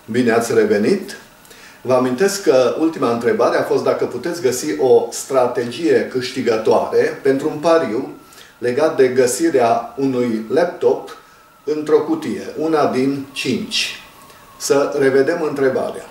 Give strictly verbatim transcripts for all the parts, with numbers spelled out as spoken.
Bine ați revenit! Vă amintesc că ultima întrebare a fost dacă puteți găsi o strategie câștigătoare pentru un pariu legat de găsirea unui laptop într-o cutie, una din cinci. Să revedem întrebarea.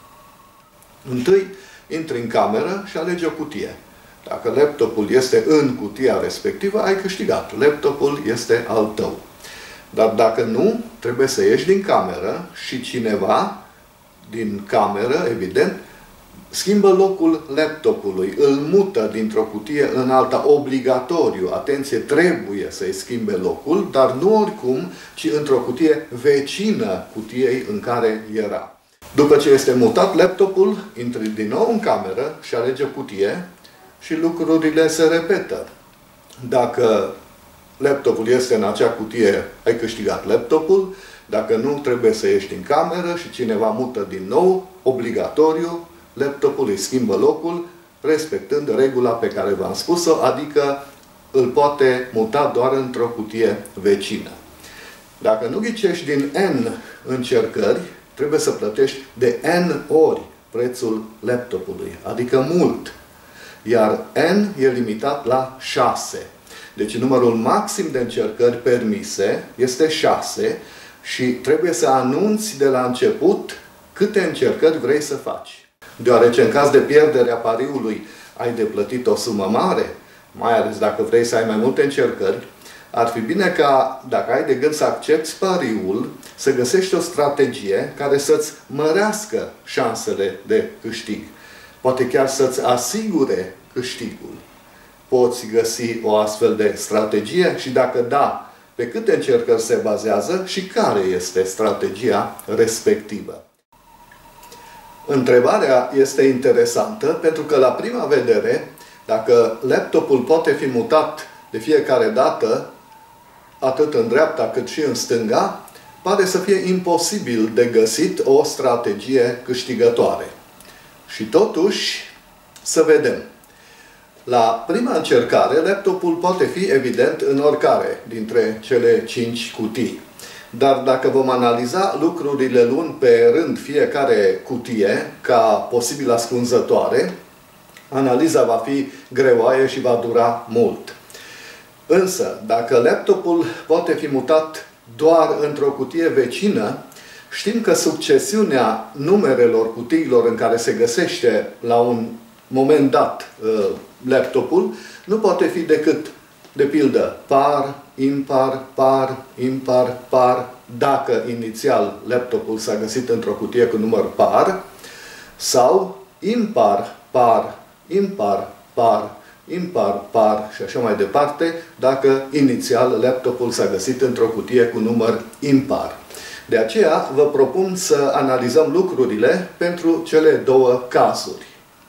Întâi, intri în cameră și alegi o cutie. Dacă laptopul este în cutia respectivă, ai câștigat. Laptopul este al tău. Dar dacă nu, trebuie să ieși din cameră și cineva din cameră, evident, schimbă locul laptopului, îl mută dintr-o cutie în alta, obligatoriu. Atenție, trebuie să-i schimbe locul, dar nu oricum, ci într-o cutie vecină cutiei în care era. După ce este mutat laptopul, intri din nou în cameră și alegi o cutie și lucrurile se repetă. Dacă laptopul este în acea cutie, ai câștigat laptopul. Dacă nu, trebuie să ieși din cameră și cineva mută din nou, obligatoriu, laptopul îi schimbă locul, respectând regula pe care v-am spus-o, adică îl poate muta doar într-o cutie vecină. Dacă nu ghicești din N încercări, trebuie să plătești de N ori prețul laptopului, adică mult. Iar N e limitat la șase. Deci numărul maxim de încercări permise este șase și trebuie să anunți de la început câte încercări vrei să faci. Deoarece în caz de pierdere a pariului ai de plătit o sumă mare, mai ales dacă vrei să ai mai multe încercări, ar fi bine ca, dacă ai de gând să accepti pariul, să găsești o strategie care să-ți mărească șansele de câștig. Poate chiar să-ți asigure câștigul. Poți găsi o astfel de strategie și dacă da, pe câte încercări se bazează și care este strategia respectivă. Întrebarea este interesantă pentru că la prima vedere, dacă laptopul poate fi mutat de fiecare dată, atât în dreapta cât și în stânga, pare să fie imposibil de găsit o strategie câștigătoare. Și totuși, să vedem. La prima încercare, laptopul poate fi evident în oricare dintre cele cinci cutii. Dar dacă vom analiza lucrurile luând pe rând fiecare cutie ca posibil ascunzătoare, analiza va fi greoaie și va dura mult. Însă, dacă laptopul poate fi mutat doar într-o cutie vecină, știm că succesiunea numerelor cutiilor în care se găsește la un moment dat laptopul nu poate fi decât, de pildă, par, impar, par, impar, par, dacă inițial laptopul s-a găsit într-o cutie cu număr par, sau impar, par, impar, par, impar, par și așa mai departe, dacă inițial laptopul s-a găsit într-o cutie cu număr impar. De aceea vă propun să analizăm lucrurile pentru cele două cazuri.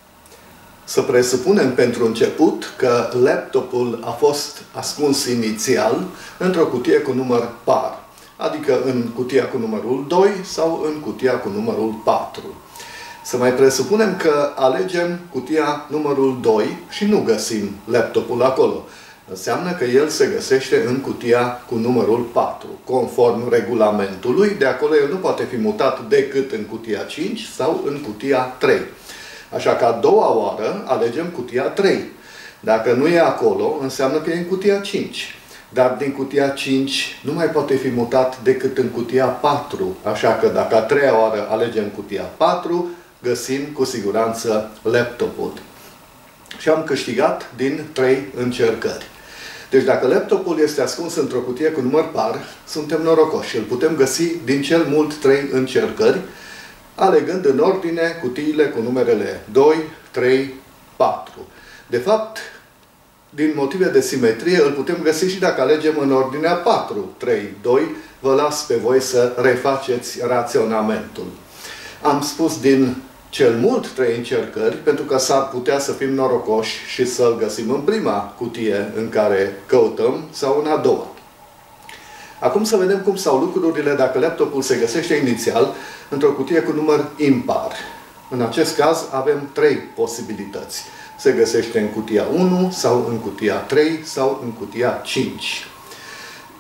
Să presupunem pentru început că laptopul a fost ascuns inițial într-o cutie cu număr par, adică în cutia cu numărul doi sau în cutia cu numărul patru. Să mai presupunem că alegem cutia numărul doi și nu găsim laptopul acolo. Înseamnă că el se găsește în cutia cu numărul patru. Conform regulamentului, de acolo el nu poate fi mutat decât în cutia cinci sau în cutia trei. Așa că a doua oară alegem cutia trei. Dacă nu e acolo, înseamnă că e în cutia cinci. Dar din cutia cinci nu mai poate fi mutat decât în cutia patru. Așa că dacă a treia oară alegem cutia patru, găsim cu siguranță laptopul. Și am câștigat din trei încercări. Deci dacă laptopul este ascuns într-o cutie cu număr par, suntem norocoși. Îl putem găsi din cel mult trei încercări, alegând în ordine cutiile cu numerele doi, trei, patru. De fapt, din motive de simetrie, îl putem găsi și dacă alegem în ordinea patru, trei, doi. Vă las pe voi să refaceți raționamentul. Am spus din cel mult trei încercări, pentru că s-ar putea să fim norocoși și să-l găsim în prima cutie în care căutăm sau în a doua. Acum să vedem cum stau lucrurile dacă laptopul se găsește inițial într-o cutie cu număr impar. În acest caz avem trei posibilități. Se găsește în cutia unu sau în cutia trei sau în cutia cinci.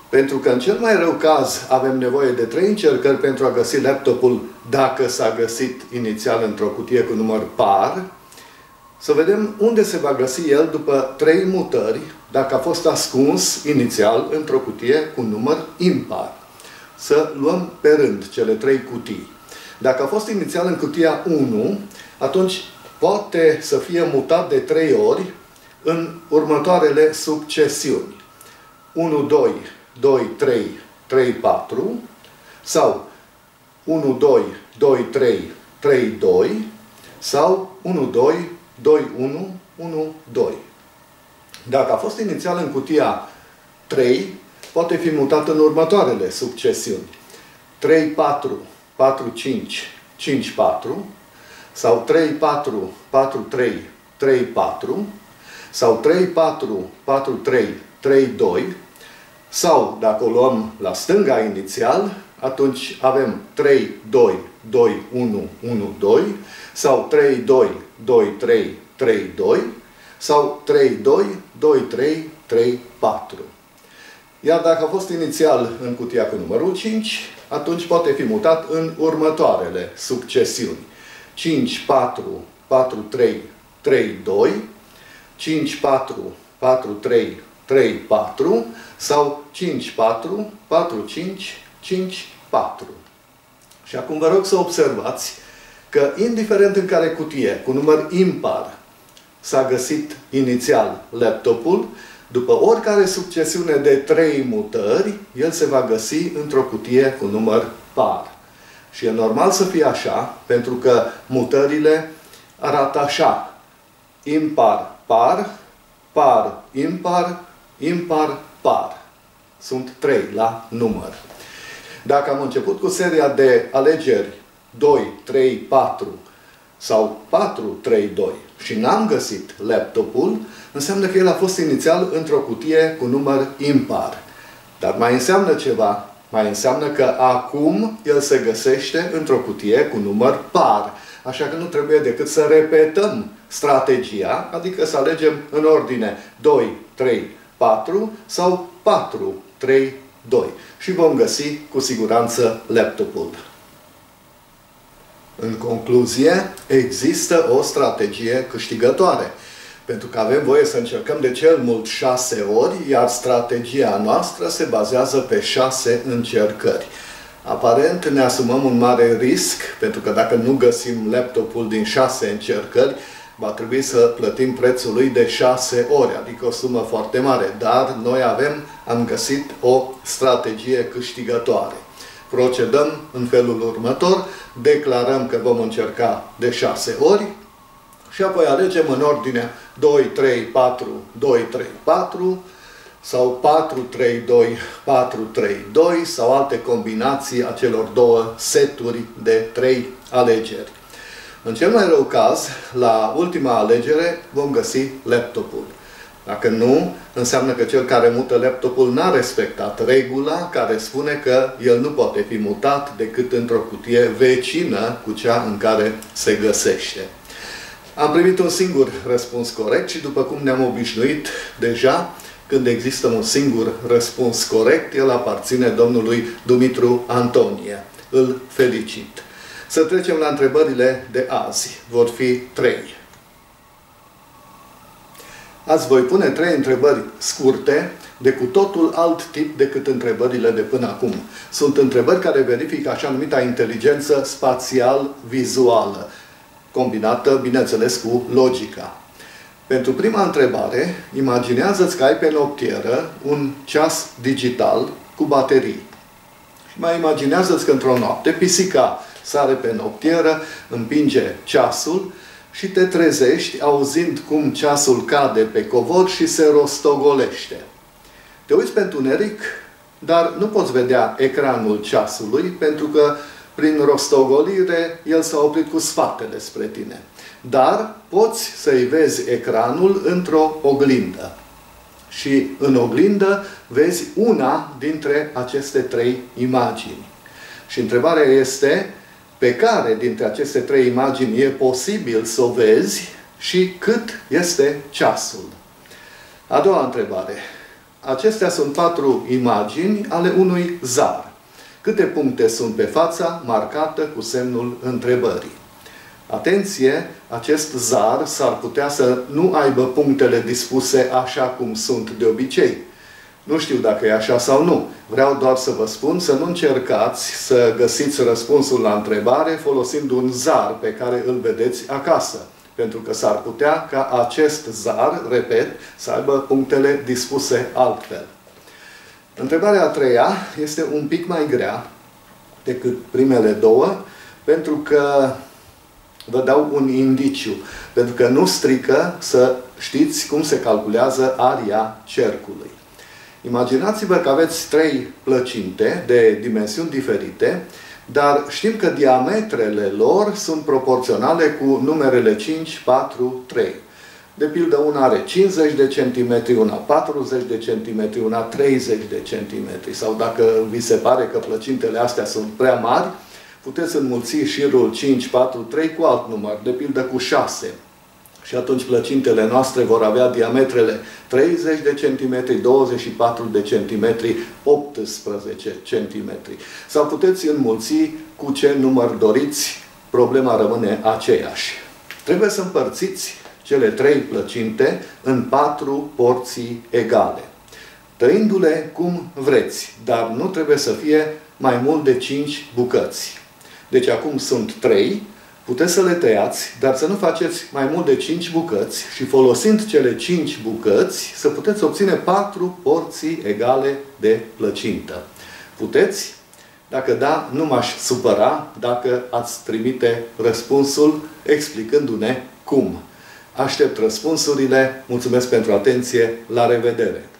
Pentru că în cel mai rău caz avem nevoie de trei încercări pentru a găsi laptopul dacă s-a găsit inițial într-o cutie cu număr par. Să vedem unde se va găsi el după trei mutări, dacă a fost ascuns inițial într-o cutie cu număr impar. Să luăm pe rând cele trei cutii. Dacă a fost inițial în cutia unu, atunci poate să fie mutat de trei ori în următoarele succesiuni. unu, doi, doi, trei, trei, patru sau unu, doi, doi, trei, trei, doi sau unu, doi, doi, unu, unu, doi. Dacă a fost inițial în cutia trei, poate fi mutat în următoarele succesiuni. trei, patru, patru, cinci, cinci, patru sau trei, patru, patru, trei, trei, patru sau trei, patru, patru, trei, trei, doi sau, dacă o luăm la stânga inițial, atunci avem trei, doi, doi, unu, unu, doi sau trei, doi, doi, trei, trei, doi sau trei, doi, doi, trei, trei, patru. Iar dacă a fost inițial în cutia cu numărul cinci, atunci poate fi mutat în următoarele succesiuni. cinci, patru, patru, trei, trei, doi, cinci, patru, patru, trei, trei, patru sau cinci, patru, patru, cinci, cinci, patru. Și acum vă rog să observați că indiferent în care cutie cu număr impar s-a găsit inițial laptopul, după oricare succesiune de trei mutări, el se va găsi într-o cutie cu număr par. Și e normal să fie așa, pentru că mutările arată așa. Impar, par, par, impar, impar, par. Sunt trei la număr. Dacă am început cu seria de alegeri doi, trei, patru sau patru, trei, doi și n-am găsit laptopul, înseamnă că el a fost inițial într-o cutie cu număr impar. Dar mai înseamnă ceva. Mai înseamnă că acum el se găsește într-o cutie cu număr par. Așa că nu trebuie decât să repetăm strategia, adică să alegem în ordine doi, trei, patru sau patru, trei, doi. Și vom găsi cu siguranță laptopul. În concluzie, există o strategie câștigătoare. Pentru că avem voie să încercăm de cel mult șase ori, iar strategia noastră se bazează pe șase încercări. Aparent ne asumăm un mare risc, pentru că dacă nu găsim laptopul din șase încercări, va trebui să plătim prețul lui de șase ori, adică o sumă foarte mare. Dar noi avem, am găsit o strategie câștigătoare. Procedăm în felul următor, declarăm că vom încerca de șase ori și apoi alegem în ordine doi, trei, patru, doi, trei, patru sau patru, trei, doi, patru, trei, doi sau alte combinații a celor două seturi de trei alegeri. În cel mai rău caz, la ultima alegere vom găsi laptopul. Dacă nu, înseamnă că cel care mută laptopul n-a respectat regula care spune că el nu poate fi mutat decât într-o cutie vecină cu cea în care se găsește. Am primit un singur răspuns corect și după cum ne-am obișnuit deja, când există un singur răspuns corect, el aparține domnului Dumitru Antonie. Îl felicit. Să trecem la întrebările de azi. Vor fi trei. Azi voi pune trei întrebări scurte, de cu totul alt tip decât întrebările de până acum. Sunt întrebări care verifică așa numita inteligență spațial-vizuală, combinată, bineînțeles, cu logica. Pentru prima întrebare, imaginează-ți că ai pe noptieră un ceas digital cu baterii. Și mai imaginează-ți că într-o noapte pisica sare pe noptieră, împinge ceasul și te trezești auzind cum ceasul cade pe covor și se rostogolește. Te uiți pe întuneric, dar nu poți vedea ecranul ceasului pentru că prin rostogolire el s-a oprit cu spatele spre tine. Dar poți să-i vezi ecranul într-o oglindă. Și în oglindă vezi una dintre aceste trei imagini. Și întrebarea este, pe care dintre aceste trei imagini e posibil să o vezi și cât este ceasul? A doua întrebare. acestea sunt patru imagini ale unui zar. Câte puncte sunt pe fața marcată cu semnul întrebării. Atenție, acest zar s-ar putea să nu aibă punctele dispuse așa cum sunt de obicei. Nu știu dacă e așa sau nu. Vreau doar să vă spun să nu încercați să găsiți răspunsul la întrebare folosind un zar pe care îl vedeți acasă. Pentru că s-ar putea ca acest zar, repet, să aibă punctele dispuse altfel. Întrebarea a treia este un pic mai grea decât primele două, pentru că vă dau un indiciu. Pentru că nu strică să știți cum se calculează aria cercului. Imaginați-vă că aveți trei plăcinte de dimensiuni diferite, dar știm că diametrele lor sunt proporționale cu numerele cinci, patru, trei. De pildă, una are cincizeci de centimetri, una patruzeci de centimetri, una treizeci de centimetri. Sau dacă vi se pare că plăcintele astea sunt prea mari, puteți înmulți șirul cinci, patru, trei cu alt număr, de pildă cu șase. Și atunci plăcintele noastre vor avea diametrele treizeci de centimetri, douăzeci și patru de centimetri, optsprezece centimetri. Sau puteți înmulți cu ce număr doriți, problema rămâne aceeași. Trebuie să împărțiți cele trei plăcinte în patru porții egale, tăindu-le cum vreți, dar nu trebuie să fie mai mult de cinci bucăți. Deci acum sunt trei, puteți să le tăiați, dar să nu faceți mai mult de cinci bucăți și folosind cele cinci bucăți să puteți obține patru porții egale de plăcintă. Puteți? Dacă da, nu m-aș supăra dacă ați trimite răspunsul explicându-ne cum. Aștept răspunsurile. Mulțumesc pentru atenție. La revedere!